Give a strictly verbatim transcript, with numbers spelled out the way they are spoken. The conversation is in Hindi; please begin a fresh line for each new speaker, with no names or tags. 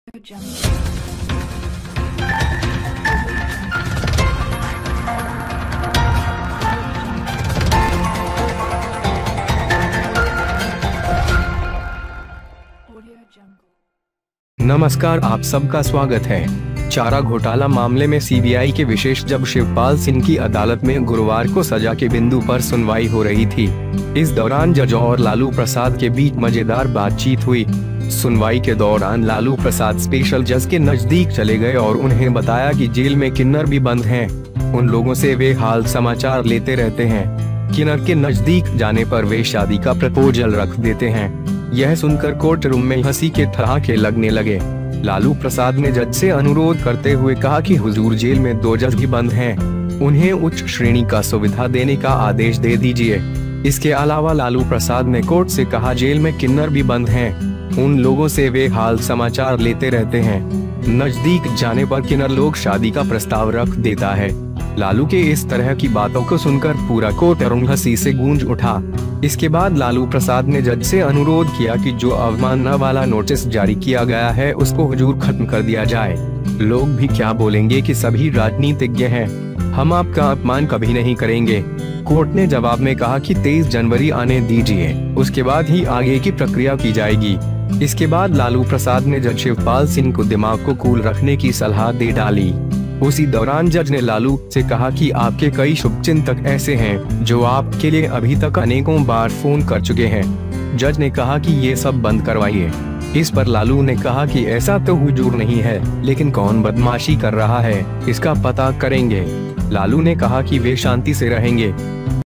नमस्कार, आप सबका स्वागत है। चारा घोटाला मामले में सीबीआई के विशेष जज शिवपाल सिंह की अदालत में गुरुवार को सजा के बिंदु पर सुनवाई हो रही थी। इस दौरान जज और लालू प्रसाद के बीच मजेदार बातचीत हुई। सुनवाई के दौरान लालू प्रसाद स्पेशल जज के नजदीक चले गए और उन्हें बताया कि जेल में किन्नर भी बंद हैं। उन लोगों से वे हाल समाचार लेते रहते हैं। किन्नर के नजदीक जाने पर वे शादी का प्रपोजल रख देते हैं। यह सुनकर कोर्टरूम में हंसी के ठहाके लगने लगे। लालू प्रसाद ने जज से अनुरोध करते हुए कहा कि हुजूर, जेल में दो जज भी बंद हैं, उन्हें उच्च श्रेणी का सुविधा देने का आदेश दे दीजिए। इसके अलावा लालू प्रसाद ने कोर्ट से कहा, जेल में किन्नर भी बंद हैं, उन लोगों से वे हाल समाचार लेते रहते हैं। नजदीक जाने पर किन्नर लोग शादी का प्रस्ताव रख देता है। लालू के इस तरह की बातों को सुनकर पूरा कोर्टरूम हंसी से गूंज उठा। इसके बाद लालू प्रसाद ने जज से अनुरोध किया कि जो अवमानना वाला नोटिस जारी किया गया है उसको हुजूर खत्म कर दिया जाए। लोग भी क्या बोलेंगे कि सभी राजनीतिज्ञ हैं, हम आपका अपमान कभी नहीं करेंगे। कोर्ट ने जवाब में कहा कि तेईस जनवरी आने दीजिए, उसके बाद ही आगे की प्रक्रिया की जाएगी। इसके बाद लालू प्रसाद ने जज शिवपाल सिंह को दिमाग को कूल रखने की सलाह दे डाली। उसी दौरान जज ने लालू से कहा कि आपके कई शुभचिंतक ऐसे हैं जो आपके लिए अभी तक अनेकों बार फोन कर चुके हैं। जज ने कहा कि ये सब बंद करवाइए। इस पर लालू ने कहा कि ऐसा तो हुजूर नहीं है, लेकिन कौन बदमाशी कर रहा है इसका पता करेंगे। लालू ने कहा कि वे शांति से रहेंगे।